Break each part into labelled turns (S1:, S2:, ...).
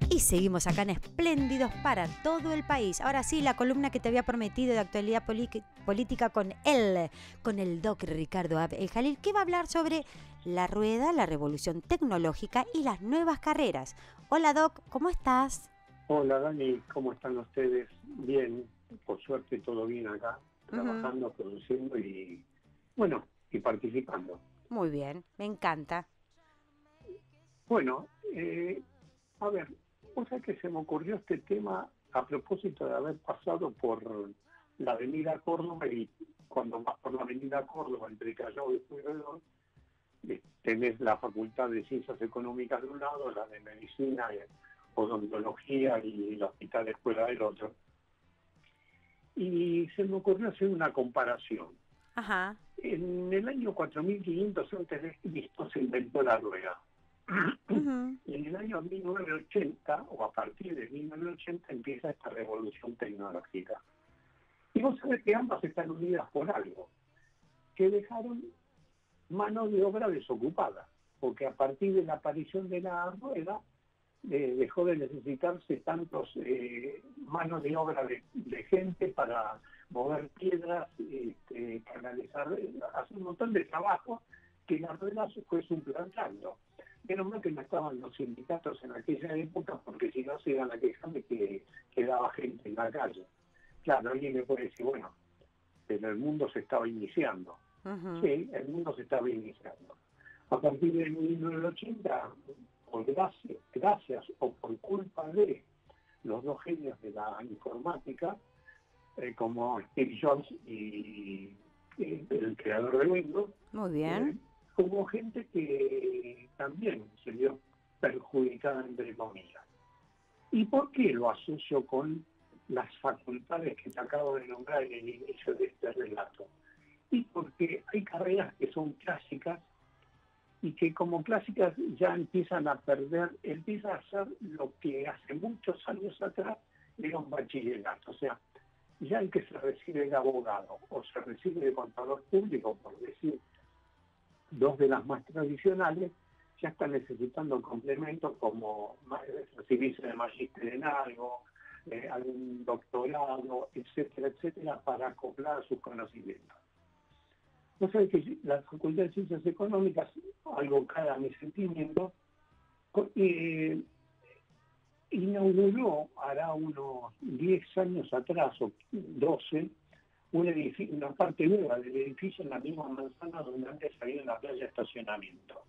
S1: Y seguimos acá en Espléndidos para todo el país. Ahora sí, la columna que te había prometido de actualidad política con el doc Ricardo El Jalil, que va a hablar sobre la rueda, la revolución tecnológica y las nuevas carreras. Hola doc, ¿cómo estás?
S2: Hola Dani, ¿cómo están ustedes? Bien, por suerte todo bien acá, trabajando, produciendo y participando.
S1: Muy bien, me encanta.
S2: Bueno, a ver, vos sabés que se me ocurrió este tema a propósito de haber pasado por la avenida Córdoba y cuando vas por la avenida Córdoba entre Callao y Pueyrredón, tenés la Facultad de Ciencias Económicas de un lado, la de Medicina, Odontología y el Hospital de Escuela del otro. Y se me ocurrió hacer una comparación.
S1: Ajá.
S2: En el año 4500 antes de Cristo se inventó la rueda. Y en el año 1980, o a partir de 1980, empieza esta revolución tecnológica. Y vos sabés que ambas están unidas por algo, que dejaron mano de obra desocupada, porque a partir de la aparición de la rueda dejó de necesitarse tantos manos de obra de gente para mover piedras, canalizar, hacer un montón de trabajo que la rueda se fue suplantando. Menos mal que no estaban los sindicatos en aquella época, porque si no se iban a quejar de que quedaba gente en la calle. Claro, alguien me puede decir, bueno, pero el mundo se estaba iniciando. Sí, el mundo se estaba iniciando. A partir de 1980, por gracias o por culpa de los dos genios de la informática, como Steve Jobs y el creador de Windows,
S1: Muy bien.
S2: hubo gente que también se vio perjudicada, entre comillas. ¿Y por qué lo asocio con las facultades que te acabo de nombrar en el inicio de este relato? Y porque hay carreras que son clásicas y que como clásicas ya empiezan a perder, empieza a ser lo que hace muchos años atrás era un bachillerato. O sea, ya el que se recibe de abogado o se recibe de contador público, por decir dos de las más tradicionales, ya están necesitando complementos como recibirse de magíster en algo, algún doctorado, etcétera, etcétera, para acoplar sus conocimientos. No sé que la Facultad de Ciencias Económicas, algo cada mi sentimiento, inauguró, hará unos 10 años atrás, o 12, una parte nueva del edificio en la misma manzana donde antes había una playa de estacionamiento.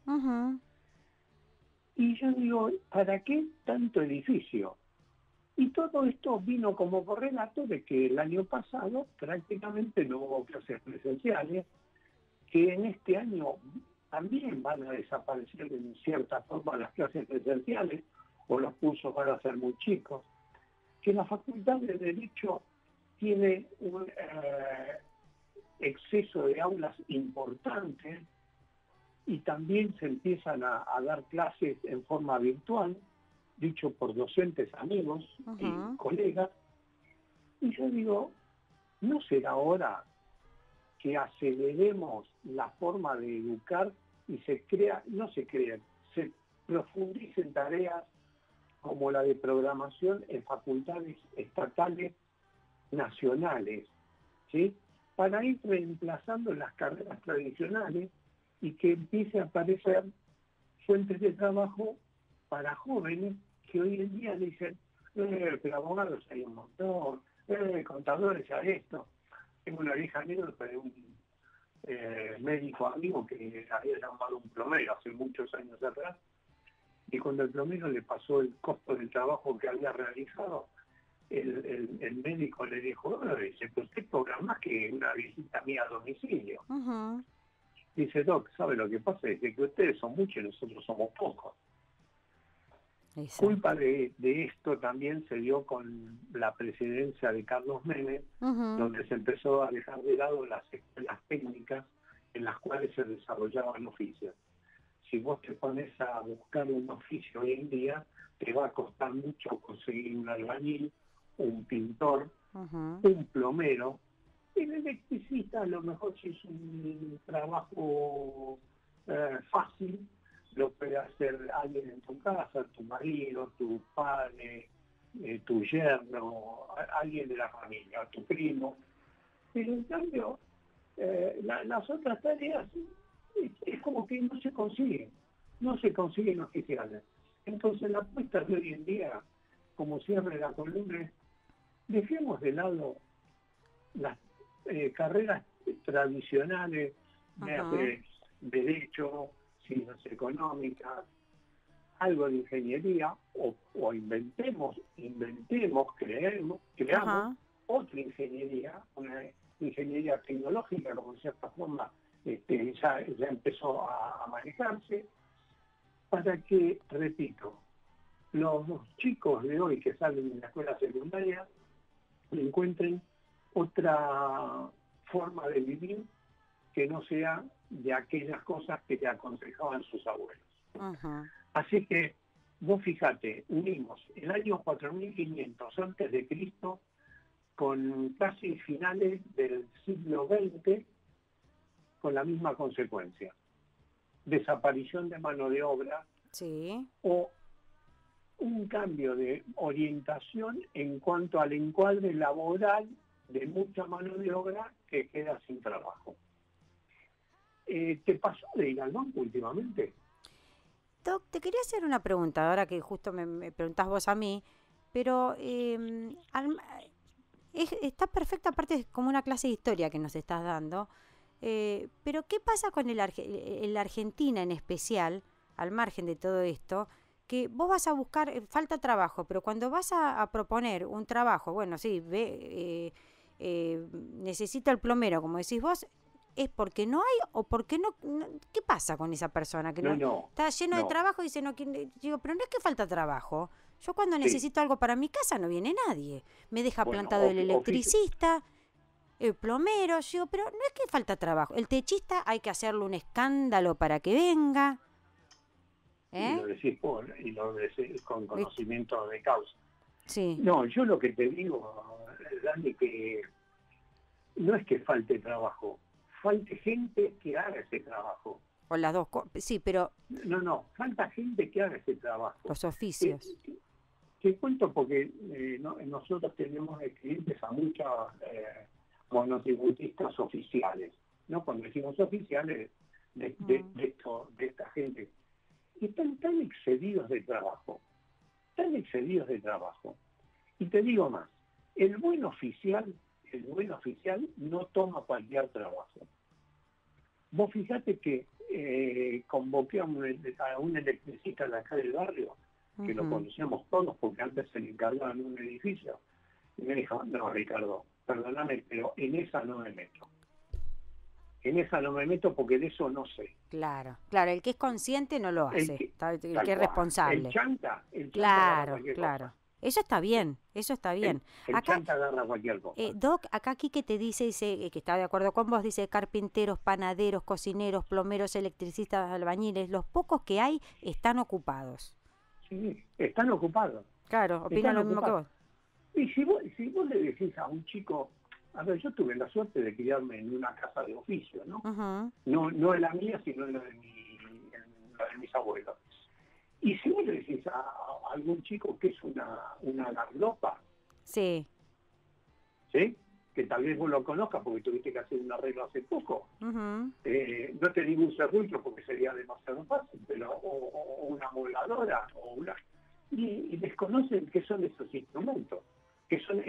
S2: Y yo digo, ¿para qué tanto edificio? Y todo esto vino como correlato de que el año pasado prácticamente no hubo clases presenciales, que en este año también van a desaparecer en cierta forma las clases presenciales, o los cursos van a ser muy chicos, que la Facultad de Derecho tiene un exceso de aulas importantes y también se empiezan a dar clases en forma virtual, dicho por docentes amigos y colegas, y yo digo, ¿no será hora que aceleremos la forma de educar y se profundicen tareas como la de programación en facultades estatales nacionales, ¿sí? Para ir reemplazando las carreras tradicionales y que empiece a aparecer fuentes de trabajo para jóvenes que hoy en día dicen, pero abogados hay un montón, contadores hay esto. Tengo una vieja anécdota de un médico amigo que había llamado un plomero hace muchos años atrás, y cuando el plomero le pasó el costo del trabajo que había realizado, el médico le dijo, dice, pues usted cobra más que una visita mía a domicilio. Dice, doc, ¿sabe lo que pasa? Es que ustedes son muchos y nosotros somos pocos. Exacto. Culpa de esto también se dio con la presidencia de Carlos Menem, donde se empezó a dejar de lado las escuelas técnicas en las cuales se desarrollaban oficios. Si vos te pones a buscar un oficio hoy en día, te va a costar mucho conseguir un albañil, un pintor, un plomero. El electricista a lo mejor si es un trabajo fácil, lo puede hacer alguien en tu casa, tu marido, tu padre, tu yerno, alguien de la familia, tu primo. Pero en cambio, las otras tareas es como que no se consiguen oficiales. Entonces la apuesta de hoy en día, como cierre de la columna, es dejemos de lado las carreras tradicionales de derecho, ciencias económicas, algo de ingeniería, o inventemos, creamos otra ingeniería, una ingeniería tecnológica, como de cierta forma ya empezó a manejarse, para que, repito, los chicos de hoy que salen de la escuela secundaria encuentren otra forma de vivir que no sea de aquellas cosas que te aconsejaban sus abuelos. Así que vos fíjate, unimos el año 4500 antes de Cristo con casi finales del siglo XX con la misma consecuencia: desaparición de mano de obra, o un cambio de orientación en cuanto al encuadre laboral de mucha mano de obra que queda sin trabajo. ¿Te pasó de ir al banco últimamente?
S1: Doc, te quería hacer una pregunta, ahora que justo me preguntás vos a mí, pero está perfecta, aparte es como una clase de historia que nos estás dando, pero ¿qué pasa con la Argentina en especial, al margen de todo esto? Que vos vas a buscar, falta trabajo, pero cuando vas a proponer un trabajo, bueno, sí, necesito el plomero, como decís vos, ¿es porque no hay o porque no? ¿Qué pasa con esa persona? Que no está lleno de trabajo y dice, no, digo, pero no es que falta trabajo. Yo cuando necesito algo para mi casa no viene nadie. Me deja plantado el electricista, el plomero. Yo digo, pero no es que falta trabajo. El techista hay que hacerle un escándalo para que venga.
S2: Y lo decís con conocimiento de causa.
S1: Sí.
S2: No, yo lo que te digo, Dani, que no es que falte trabajo, falte gente que haga ese trabajo.
S1: O las dos cosas, sí, pero...
S2: No, falta gente que haga ese trabajo.
S1: Los oficios.
S2: Te cuento porque nosotros tenemos clientes a muchos monotributistas oficiales, ¿no? Cuando decimos oficiales, de esta gente, están tan excedidos de trabajo. Y te digo más, el buen oficial no toma cualquier trabajo. Vos fijate que convoqué a un electricista de acá del barrio, que lo conocíamos todos porque antes se le encargaba en un edificio, y me dijo, no, Ricardo, perdóname, pero en esa no me meto porque de eso no sé.
S1: Claro, el que es consciente no lo hace, el que es responsable.
S2: El chanta
S1: claro.
S2: Cosa.
S1: Eso está bien.
S2: El
S1: acá,
S2: chanta agarra cualquier cosa.
S1: Doc, acá Quique te dice que está de acuerdo con vos, dice carpinteros, panaderos, cocineros, plomeros, electricistas, albañiles, los pocos que hay están ocupados.
S2: Sí, están ocupados.
S1: Claro, opinan lo mismo que vos.
S2: Y si vos le decís a un chico, a ver, yo tuve la suerte de criarme en una casa de oficio, ¿no? No en la mía, sino en la de mis abuelos. Y si vos le decís a algún chico que es una garlopa,
S1: sí,
S2: que tal vez vos lo conozcas porque tuviste que hacer un arreglo hace poco, no te digo un serrucho porque sería demasiado fácil, pero o una amoladora, y desconocen qué son esos instrumentos, que son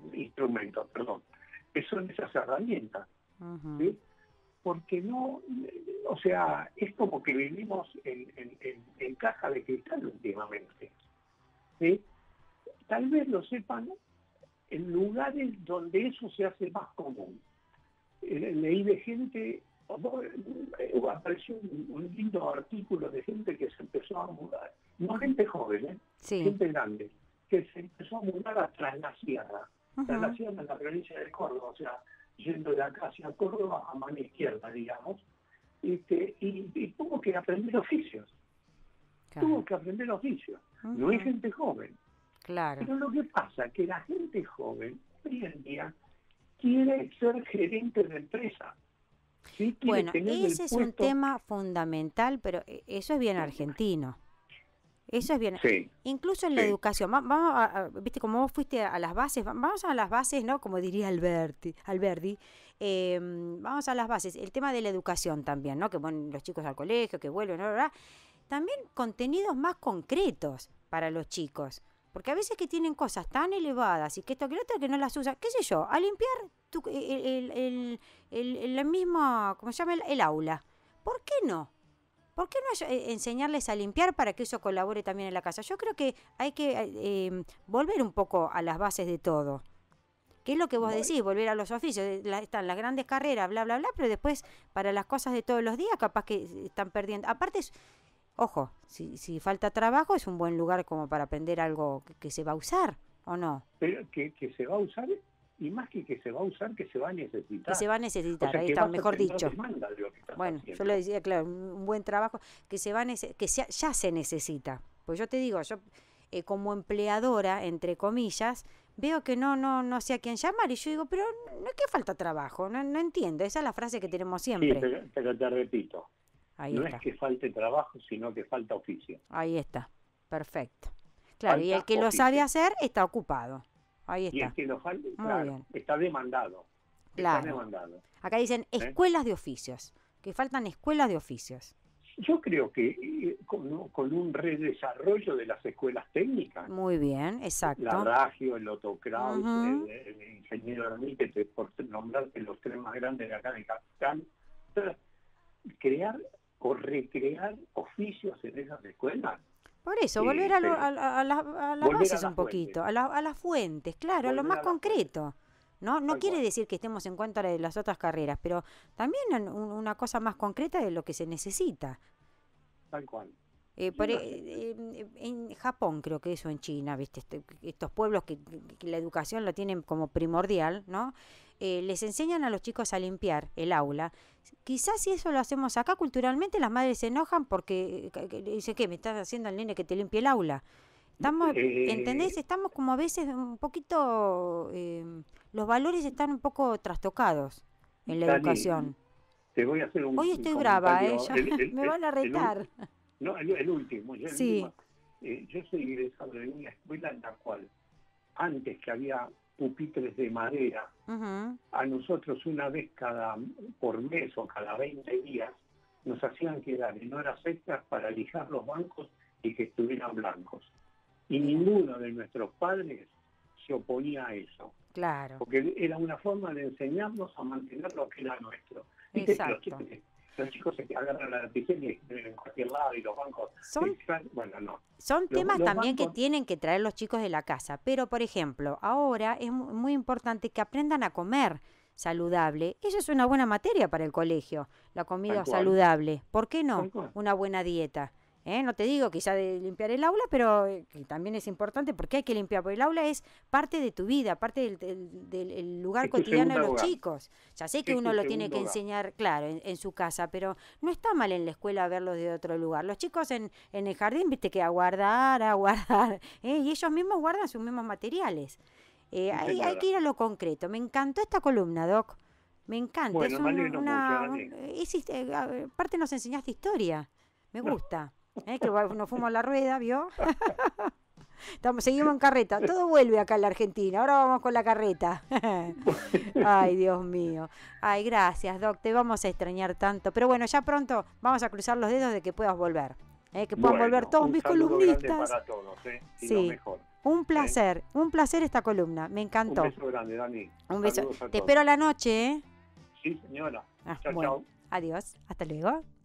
S2: esas herramientas, ¿sí? Porque no, o sea, es como que vivimos en caja de cristal últimamente, ¿sí? Tal vez lo sepan en lugares donde eso se hace más común. Leí de gente, apareció un lindo artículo de gente que se empezó a mudar, no gente joven, gente grande, que se empezó a mudar a Tras la Sierra. Tras la Sierra en la provincia de Córdoba, o sea, yendo de acá hacia Córdoba a mano izquierda, digamos, y tuvo que aprender oficios. No es gente joven.
S1: Claro.
S2: Pero lo que pasa es que la gente joven hoy en día quiere ser gerente de empresa. Sí, quiere
S1: Bueno,
S2: tener el
S1: ese es un
S2: puesto.
S1: tema fundamental, pero eso es bien argentino. Eso es bien.
S2: Sí,
S1: Incluso en la
S2: sí,
S1: educación. Vamos viste, como vos fuiste a las bases, vamos a las bases, ¿no? Como diría Alberti. Vamos a las bases. El tema de la educación también, ¿no? Que van los chicos al colegio, que vuelven, ¿no? También contenidos más concretos para los chicos. Porque a veces que tienen cosas tan elevadas y que esto que lo otro que no las usan, qué sé yo, a limpiar la misma, ¿cómo se llama? El aula. ¿Por qué no? ¿Por qué no enseñarles a limpiar para que eso colabore también en la casa? Yo creo que hay que volver un poco a las bases de todo. ¿Qué es lo que vos
S2: bueno,
S1: decís? Volver a los oficios. Están las grandes carreras, bla, bla, bla, pero después para las cosas de todos los días capaz que están perdiendo. Aparte, ojo, si falta trabajo es un buen lugar como para aprender algo que se va a usar, ¿o no?
S2: pero que se va a usar, y más que se va a usar, que se va a
S1: Que
S2: necesitar.
S1: se va a
S2: O
S1: necesitar,
S2: sea,
S1: ahí
S2: que
S1: está,
S2: vas a
S1: mejor
S2: tener
S1: dicho.
S2: demanda de lo que estás
S1: Bueno, yo
S2: haciendo.
S1: lo decía, claro, un buen trabajo que ya se necesita. Pues yo te digo, yo como empleadora, entre comillas, veo que no sé a quién llamar y yo digo, pero no es que falta trabajo, no entiendo. Esa es la frase que tenemos
S2: Sí,
S1: siempre.
S2: pero te repito,
S1: Ahí
S2: no
S1: está,
S2: es que falte trabajo, sino que falta oficio.
S1: ahí está, perfecto. Claro, y el
S2: Falta
S1: que lo
S2: oficio.
S1: sabe hacer está ocupado. Ahí
S2: Y el
S1: está,
S2: que lo falte,
S1: muy
S2: claro,
S1: bien,
S2: está demandado. Está
S1: claro.
S2: demandado.
S1: Acá dicen
S2: ¿eh?
S1: escuelas de oficios, que faltan escuelas de oficios.
S2: Yo creo que con un redesarrollo de las escuelas técnicas,
S1: Muy bien,
S2: la
S1: exacto.
S2: Ragio, el Otto Kraus,
S1: Ujú.
S2: el ingeniero Hermíquez, por nombrarte los tres más grandes de acá de Capital, crear o recrear oficios en esas escuelas.
S1: Por eso, volver a
S2: Pero
S1: las
S2: volver a
S1: bases
S2: las
S1: un poquito, a las fuentes, claro, a lo
S2: volver
S1: más
S2: a las fuentes,
S1: concreto. No
S2: tal
S1: quiere
S2: cual.
S1: decir que estemos en contra de las otras carreras, pero también una cosa más concreta de lo que se necesita.
S2: Tal cual.
S1: En Japón creo que eso, en China, ¿viste? Estos pueblos que la educación la tienen como primordial, ¿no? Les enseñan a los chicos a limpiar el aula. Quizás si eso lo hacemos acá culturalmente, las madres se enojan porque dicen, ¿qué? ¿Me estás haciendo al nene que te limpie el aula? ¿Entendés?
S2: Eh,
S1: Estamos como a veces un poquito, los valores están un poco trastocados en la
S2: Dani,
S1: educación.
S2: te voy a hacer
S1: Hoy
S2: un
S1: estoy brava,
S2: comentario.
S1: ya me van a retar.
S2: No, el último.
S1: Sí.
S2: Yo soy egresado de una escuela en la cual, antes que había pupitres de madera,
S1: Ujú.
S2: a nosotros una vez por mes o cada 20 días, nos hacían quedar en horas extras para lijar los bancos y que estuvieran blancos. Y
S1: Mira.
S2: ninguno de nuestros padres se oponía a eso,
S1: Claro,
S2: porque era una forma de enseñarnos a mantener lo que era nuestro. ¿Viste?
S1: exacto.
S2: Los chicos se agarran la lapicera y escriben en cualquier lado y los bancos... Bueno, no.
S1: Son temas
S2: Los
S1: también que
S2: bancos,
S1: tienen que traer los chicos de la casa, pero por ejemplo, ahora es muy importante que aprendan a comer saludable. Eso es una buena materia para el colegio, la comida
S2: tal cual,
S1: saludable. ¿Por qué no?
S2: tal cual.
S1: Una buena dieta. No te digo quizá de limpiar el aula, pero que también es importante porque hay que limpiar, porque el aula es parte de tu vida, parte del lugar
S2: Es tu
S1: cotidiano de
S2: segundo
S1: los
S2: hogar.
S1: chicos. Ya sé que
S2: Es
S1: uno
S2: tu
S1: lo tiene que
S2: segundo hogar.
S1: enseñar, claro, en su casa, pero no está mal en la escuela verlos de otro lugar. Los chicos en el jardín, viste que a guardar, y ellos mismos guardan sus mismos materiales.
S2: Sí,
S1: Hay que
S2: señora.
S1: ir a lo concreto. Me encantó esta columna, Doc. Me encanta.
S2: Bueno, me alegro mucho, Dani.
S1: Aparte nos enseñaste historia. Me gusta. Que nos fuimos a la rueda, ¿vio? Seguimos en carreta. Todo vuelve acá en la Argentina. Ahora vamos con la carreta. Ay, Dios mío. Ay, gracias, Doc. Te vamos a extrañar tanto. Pero bueno, ya pronto vamos a cruzar los dedos de que puedas volver. Que puedan volver todos
S2: un
S1: mis
S2: saludo grande
S1: columnistas.
S2: para todos, y lo
S1: Sí.
S2: mejor.
S1: Un placer esta columna. Me
S2: Un
S1: encantó.
S2: beso grande, Dani.
S1: Un beso.
S2: Saludos a
S1: Te
S2: todos.
S1: espero a la noche, ¿eh?
S2: Sí, señora. Chao,
S1: Bueno,
S2: chao.
S1: adiós. Hasta luego.